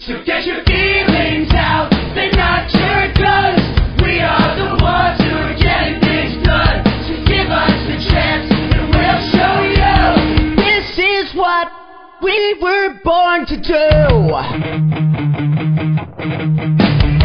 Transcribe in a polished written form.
So get your feelings out, they're not your guns. We are the ones who are getting things done. So give us the chance and we'll show you. This is what we were born to do.